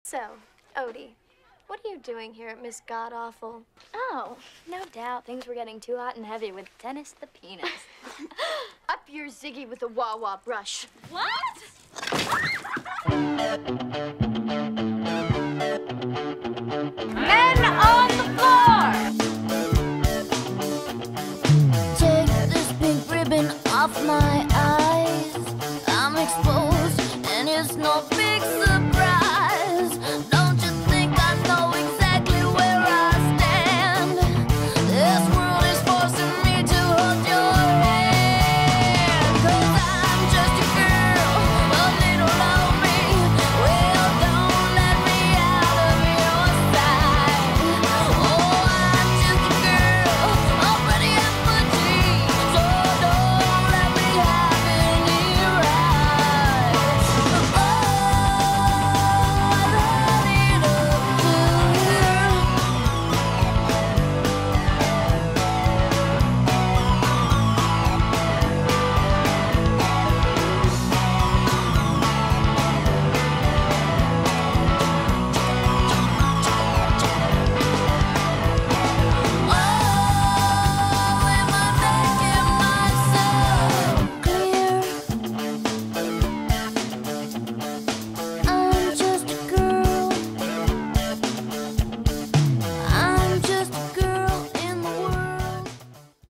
So, Odie, what are you doing here at Miss God-Awful? Oh, no doubt. Things were getting too hot and heavy with Dennis the Penis. Up your Ziggy with a wah-wah brush. What?